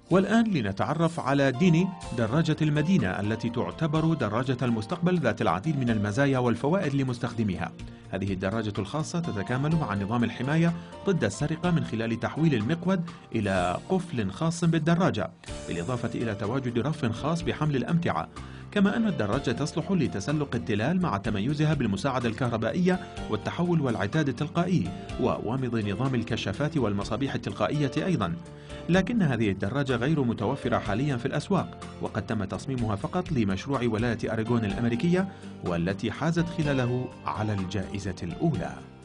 والآن لنتعرف على ديني، دراجة المدينة التي تعتبر دراجة المستقبل ذات العديد من المزايا والفوائد لمستخدميها. هذه الدراجة الخاصة تتكامل مع نظام الحماية ضد السرقة من خلال تحويل المقود إلى قفل خاص بالدراجة، بالإضافة إلى تواجد رف خاص بحمل الأمتعة. كما أن الدراجة تصلح لتسلق التلال مع تميزها بالمساعدة الكهربائية والتحول والعتاد التلقائي، ووامض نظام الكشافات والمصابيح التلقائية أيضا. لكن هذه الدراجة غير متوفرة حاليا في الأسواق، وقد تم تصميمها فقط لمشروع ولاية أريغون الأمريكية، والتي حازت خلاله على الجائزة الأولى.